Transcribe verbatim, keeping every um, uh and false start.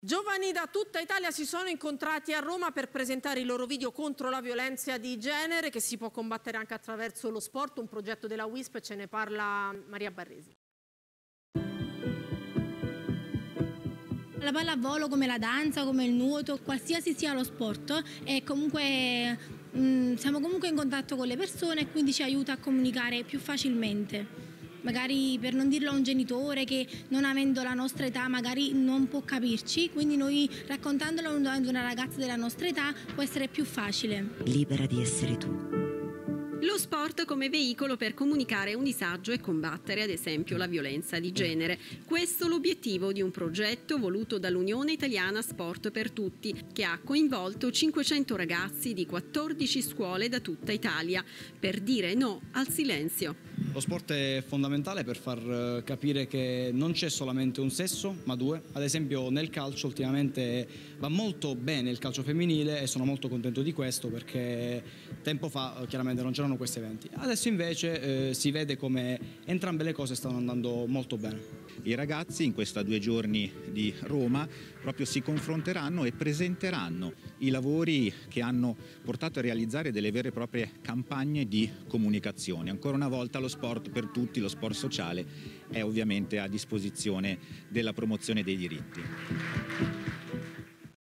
Giovani da tutta Italia si sono incontrati a Roma per presentare i loro video contro la violenza di genere, che si può combattere anche attraverso lo sport, un progetto della W I S P, ce ne parla Maria Barresi. La pallavolo, come la danza, come il nuoto, qualsiasi sia lo sport, è comunque, mh, siamo comunque in contatto con le persone e quindi ci aiuta a comunicare più facilmente. Magari per non dirlo a un genitore che non avendo la nostra età magari non può capirci, quindi noi raccontandolo ad una ragazza della nostra età può essere più facile. Libera di essere tu. Lo sport come veicolo per comunicare un disagio e combattere ad esempio la violenza di genere. Questo è l'obiettivo di un progetto voluto dall'Unione Italiana Sport per Tutti, che ha coinvolto cinquecento ragazzi di quattordici scuole da tutta Italia per dire no al silenzio. Lo sport è fondamentale per far capire che non c'è solamente un sesso, ma due. Ad esempio nel calcio ultimamente va molto bene il calcio femminile e sono molto contento di questo, perché tempo fa chiaramente non c'erano questi eventi. Adesso invece eh, si vede come entrambe le cose stanno andando molto bene. I ragazzi in questi due giorni di Roma proprio si confronteranno e presenteranno i lavori che hanno portato a realizzare delle vere e proprie campagne di comunicazione. Ancora una volta lo sport per tutti, lo sport sociale, è ovviamente a disposizione della promozione dei diritti.